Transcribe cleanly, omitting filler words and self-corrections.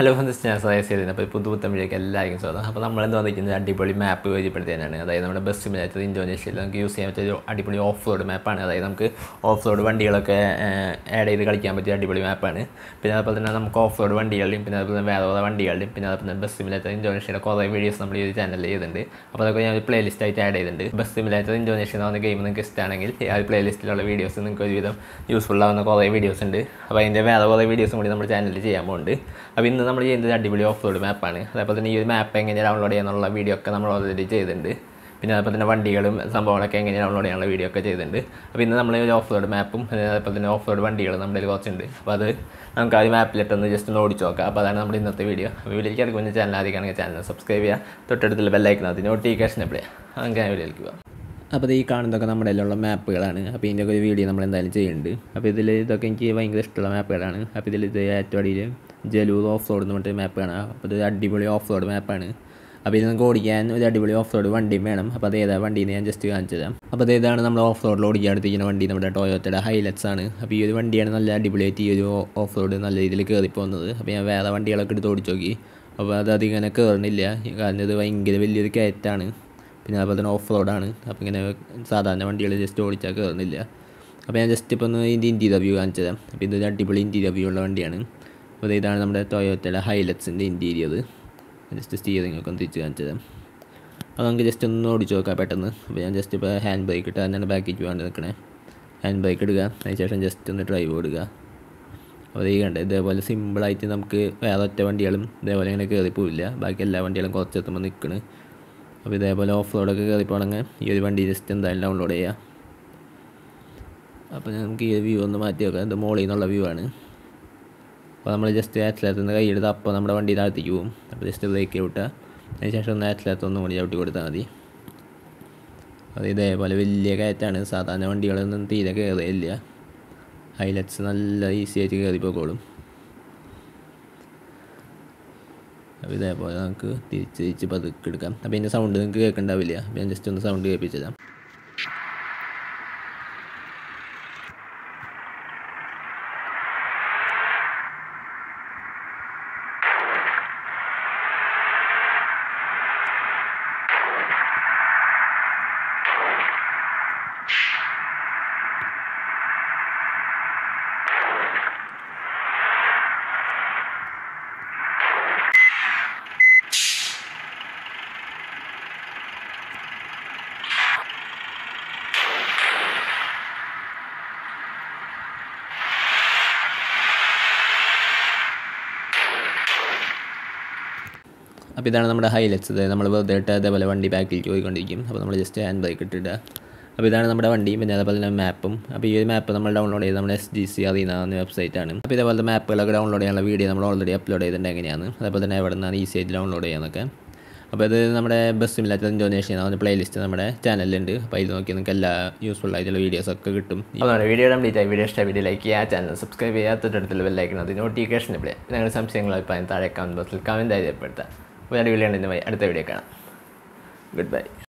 Hello friends, ഞാൻ suggest ചെയ്തിരുന്നത് അപ്പോൾ പുതുത്തമിഴേക്ക് എല്ലാവർക്കും സ്വാഗതം. അപ്പോൾ നമ്മളെന്ന് വന്നിരിക്കുന്നത് അടിപൊളി മാപ്പ് പരിചയപ്പെടുത്താനാണ്. അതായത് നമ്മുടെ ബസ് സിമുലേറ്റർ ഇന്തോനേഷ്യയിൽ നമുക്ക് യൂസ് ചെയ്യാൻ പറ്റിയ ഒരു അടിപൊളി ഓഫ് റോഡ് മാപ്പാണ്. അതായത് നമുക്ക് ഓഫ് റോഡ് വണ്ടികളൊക്കെ ആഡ് ചെയ്ത് കളിക്കാൻ പറ്റിയ അടിപൊളി മാപ്പാണ്. പിന്നെ അതുപോലെ തന്നെ നമുക്ക് ഓഫ് റോഡ് വണ്ടികളുടെയും പിന്നെ അതുപോലെ തന്നെ വേറെ വണ്ടികളുടെയും പിന്നെ അതുപോലെ തന്നെ ബസ് സിമുലേറ്റർ ഇന്തോനേഷ്യയുടെ കുറേ വീഡിയോസ് നമ്മൾ ഈ ചാനലിൽ ചെയ്തിട്ടുണ്ട്. അപ്പോൾ അതൊക്കെ ഞാൻ ഒരു പ്ലേലിസ്റ്റ് ആയിട്ട് ആഡ് ചെയ്തിട്ടുണ്ട്. ബസ് സിമുലേറ്റർ ഇന്തോനേഷ്യ എന്ന് പറഞ്ഞ ഗെയിം നിങ്ങൾക്ക് ഇഷ്ടമാണെങ്കിൽ ആ ഒരു പ്ലേലിസ്റ്റിലുള്ള വീഡിയോസ് നിങ്ങൾക്ക് ഒരുവിധം യൂസ്ഫുൾ ആവുന്ന കുറേ വീഡിയോസ് ഉണ്ട്. അപ്പോൾ അതിൻ്റെ വേറെ കുറേ വീഡിയോസും കൂടി നമ്മുടെ ചാനലിൽ ചെയ്യാൻ പോകുന്നുണ്ട്. അപ്പോൾ ഇന്ന് നമ്മൾ ചെയ്യുന്നത് അടിപൊളി ഓഫ് റോഡ് മാപ്പാണ്. അതേപോലെ തന്നെ ഈ ഒരു മാപ്പ് എങ്ങനെ ഡൗൺലോഡ് ചെയ്യാന്നുള്ള വീഡിയോ ഒക്കെ നമ്മൾ ഓൾറെഡി ചെയ്തിട്ടുണ്ട്. പിന്നെ അതുപോലെ തന്നെ വണ്ടികളും സംഭവങ്ങളൊക്കെ എങ്ങനെ ഡൗൺലോഡ് ചെയ്യാനുള്ള വീഡിയോ ഒക്കെ ചെയ്തിട്ടുണ്ട്. അപ്പോൾ ഇന്ന് നമ്മൾ ഒരു ഓഫ് റോഡ് മാപ്പും അതേപോലെ തന്നെ ഓഫ് റോഡ് വണ്ടികൾ നമ്മുടെ കുറച്ചുണ്ട്. അപ്പോൾ അത് നമുക്ക് ആ ഒരു മാപ്പിലിട്ടൊന്ന് ജസ്റ്റ് ഒന്ന് ഓടിച്ച് നോക്കാം. അപ്പോൾ അതാണ് നമ്മുടെ ഇന്നത്തെ വീഡിയോ. അപ്പോൾ വീഡിയോയ്ക്ക് അടുത്ത് കുഞ്ഞ് ചാനൽ ആദ്യമാണെങ്കിൽ ചാനൽ സബ്സ്ക്രൈബ് ചെയ്യുക, തൊട്ടടുത്തുള്ള ബെല്ലൈക്കനകത്ത് നോട്ടിഫിക്കേഷൻ എപ്പോഴേ അങ്ങനെ വീഡിയോയിലേക്ക് പോകാം. അപ്പോൾ ഈ കാണുന്നതൊക്കെ നമ്മുടെ എല്ലാം മാപ്പുകളാണ്. അപ്പോൾ ഇതിൻ്റെ ഒരു വീഡിയോ നമ്മൾ എന്തായാലും ചെയ്യുന്നുണ്ട്. അപ്പോൾ ഇതൊക്കെ എനിക്ക് ഭയങ്കര ഇഷ്ടമുള്ള മാപ്പുകളാണ്. അപ്പോൾ ഇത് ഏറ്റവും അടിയിൽ ജലൂർ ഓഫ് റോഡ് എന്ന് പറഞ്ഞിട്ട് മാപ്പാണ്. അപ്പോൾ ഇത് അടിപൊളി ഓഫ് റോഡ് മാപ്പാണ്. അപ്പോൾ ഇത് നമുക്ക് ഓടിക്കാൻ ഒരു അടിപൊളി ഓഫ് റോഡ് വണ്ടിയും വേണം. അപ്പോൾ അത് ഏതാ വണ്ടീന്ന് ഞാൻ ജസ്റ്റ് കാണിച്ചു തരാം. അപ്പോൾ ഇതാണ് നമ്മൾ ഓഫ് റോഡിൽ ഓടിക്കാൻ എടുത്തിരിക്കുന്ന വണ്ടി, നമ്മുടെ ടൊയോട്ടയുടെ ഹൈലറ്റ്സ് ആണ്. അപ്പോൾ ഈ ഒരു വണ്ടിയാണ് നല്ല അടിപൊളിയായിട്ട് ഈ ഒരു ഓഫ് റോഡ് നല്ല രീതിയിൽ കയറിപ്പോകുന്നത്. അപ്പോൾ ഞാൻ വേറെ വണ്ടികളൊക്കെ എടുത്ത് ഓടിച്ച് നോക്കി. അപ്പോൾ അത് അതിങ്ങനെ കയറുന്നില്ല, കാരണം ഇത് ഭയങ്കര വലിയൊരു കയറ്റാണ്. പിന്നെ അതുപോലെ തന്നെ ഓഫ് റോഡാണ്. അപ്പോൾ ഇങ്ങനെ സാധാരണ വണ്ടികൾ ജസ്റ്റ് ഓടിച്ചാൽ കയറുന്നില്ല. അപ്പോൾ ഞാൻ ജസ്റ്റ് ഇപ്പോൾ ഒന്ന് ഇതിൻ്റെ ഇൻറ്റീരിയർ വ്യൂ കാണിച്ചു തരാം. അപ്പോൾ ഇതൊരു അടിപൊളി ഇൻറ്റീരിയർ വ്യൂ ഉള്ള വണ്ടിയാണ്. അപ്പോൾ ഇതാണ് നമ്മുടെ ടൊയോട്ടയുടെ ഹൈലറ്റ്സിൻ്റെ ഇൻറ്റീരിയർ. ജസ്റ്റ് സ്റ്റിയറിംഗ് ഒക്കെ ഒന്ന് തിരിച്ച് കാണിച്ചു തരാം. അപ്പോൾ നമുക്ക് ജസ്റ്റ് ഒന്ന് ഓടിച്ച് നോക്കാം പെട്ടെന്ന്. അപ്പോൾ ഞാൻ ജസ്റ്റ് ഇപ്പോൾ ഹാൻഡ് ബ്രേക്ക് ഇട്ട് തന്നെയാണ് ബാക്കിലേക്ക് വേണ്ടി നിൽക്കണേ. ഹാൻഡ് ബ്രേക്ക് ഇടുക, അതിനുശേഷം ജസ്റ്റ് ഒന്ന് ഡ്രൈവ് കൊടുക്കുക. അപ്പോൾ ഈ കണ്ടത് ഇതേപോലെ സിമ്പിളായിട്ട് നമുക്ക് വേറെ ഒറ്റ വണ്ടികളും ഇതേപോലെ ഇങ്ങനെ കയറി പോവില്ല. ബാക്കി എല്ലാ വണ്ടികളും കുറച്ചെത്തുമ്പോൾ നിൽക്കണ്. അപ്പോൾ ഇതേപോലെ ഓഫ് റോഡൊക്കെ കയറി പോകണമെങ്കിൽ ഈ ഒരു വണ്ടി ജസ്റ്റ് എന്തായാലും ഡൗൺലോഡ് ചെയ്യുക. അപ്പോൾ നമുക്ക് ഈ വ്യൂ ഒന്ന് മാറ്റി വെക്കാം. ഇത് മോളിൽ നിന്നുള്ള വ്യൂ ആണ്. അപ്പോൾ നമ്മൾ ജസ്റ്റ് ആക്സിലേറ്ററിൽ നിന്ന് കൈയെടുത്ത് അപ്പോൾ നമ്മുടെ വണ്ടി താഴത്തേക്ക് പോകും. അപ്പോൾ ജസ്റ്റ് ബ്രേക്ക് ഔട്ടുക, അതിനുശേഷം ഒന്ന് ആക്സിലേറ്റർ ഒന്നും കൂടി ചവിട്ടി കൊടുത്താൽ മതി. അത് ഇതേപോലെ വലിയ കയറ്റാണ്. സാധാരണ വണ്ടികളൊന്നും തീരെ കയറിയില്ല. ഹൈലറ്റ്സ് നല്ല ഈസി ആയിട്ട് കയറി പോയിക്കോളും. അപ്പോൾ ഇതേപോലെ നമുക്ക് തിരിച്ച് പതുക്കെ എടുക്കാം. അപ്പോൾ ഇതിൻ്റെ സൗണ്ട് നിങ്ങൾക്ക് കേൾക്കണ്ടാവില്ല. അപ്പോൾ ഞാൻ ജസ്റ്റ് ഒന്ന് സൗണ്ട് കേൾപ്പിച്ചു തരാം. അപ്പോൾ ഇതാണ് നമ്മുടെ ഹൈലറ്റ്സ്. നമ്മൾ വെറുതെ ഇട്ട് അതേപോലെ വണ്ടി ബാക്കിലേക്ക് പോയിക്കൊണ്ടിരിക്കും. അപ്പോൾ നമ്മൾ ജസ്റ്റ് ഹാൻഡ് ബ്രേക്ക് ഇട്ടിടുക. അപ്പോൾ ഇതാണ് നമ്മുടെ വണ്ടി, പിന്നെ അതേപോലെ തന്നെ മാപ്പും. അപ്പോൾ ഈ ഒരു മാപ്പ് നമ്മൾ ഡൗൺലോഡ് ചെയ്ത് നമ്മുടെ SGC അറിയുന്ന വെബ്സൈറ്റാണ്. അപ്പോൾ ഇതേപോലത്തെ മാപ്പുകളൊക്കെ ഡൗൺലോഡ് ചെയ്യാനുള്ള വീഡിയോ നമ്മൾ ഓൾറെഡി അപ്ലോഡ് ചെയ്തിട്ടുണ്ട് എങ്ങനെയാണ്. അതേപോലെ തന്നെ എവിടെ നിന്നാണ് ഈസി ആയിട്ട് ഡൗൺലോഡ് ചെയ്യാനൊക്കെ. അപ്പോൾ ഇത് നമ്മുടെ ബസ് സിമുലേറ്റർ ഇന്തോനേഷ്യ എന്ന പ്ലേലിസ്റ്റ് നമ്മുടെ ചാനലിലുണ്ട്. അപ്പോൾ ഇത് നോക്കി നിങ്ങൾക്ക് എല്ലാ യൂസ്ഫുൾ ആയിട്ടുള്ള വീഡിയോസൊക്കെ കിട്ടും. അപ്പോൾ വീഡിയോ കംപ്ലീറ്റ് ആയി. വീഡിയോ ഇഷ്ടമായി വീഡിയോ ലൈക്ക് ചെയ്യുക, ചാനൽ സബ്സ്ക്രൈബ് ചെയ്യുക, തൊട്ടടുത്തുള്ള ബെല്ലൈക്കനകത്ത് നോട്ടിഫിക്കേഷൻ ഇവിടെ. നിങ്ങളുടെ സംശയങ്ങൾ അഭിപ്രായം താഴെ കമൻറ്റ് ബോക്സിൽ കമൻറ്റ് രേഖപ്പെടുത്താം. വേറെ വീഡിയോ ഉണ്ടെങ്കിൽ അടുത്ത വീഡിയോ കാണാം. Good by.